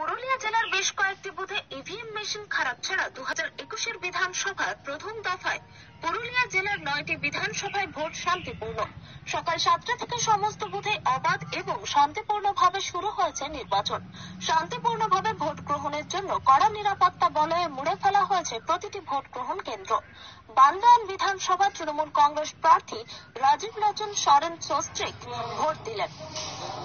পুরুলিয়া জেলার বেশ কয়েকটি বুথে ইভিএম মেশিন খারাপ ছাড়া 2021-এর বিধানসভার প্রথম দফায় পুরুলিয়া জেলার 9টি বিধানসভায় ভোট শান্তিপূর্ণ। সকাল 7টা থেকে সমস্ত বুথে অবাধ এবং শান্তিপূর্ণভাবে শুরু হয়েছে নির্বাচন। শান্তিপূর্ণভাবে ভোট গ্রহণের জন্য কড়া নিরাপত্তা বলয়ে মুড়ে ফেলা হয়েছে প্রতিটি ভোট গ্রহণ কেন্দ্র। বান্দান বিধানসভা তৃণমূল কংগ্রেস প্রার্থী রাজীব লোচন সরেন সস্ত্রীক ভোট দিলেন।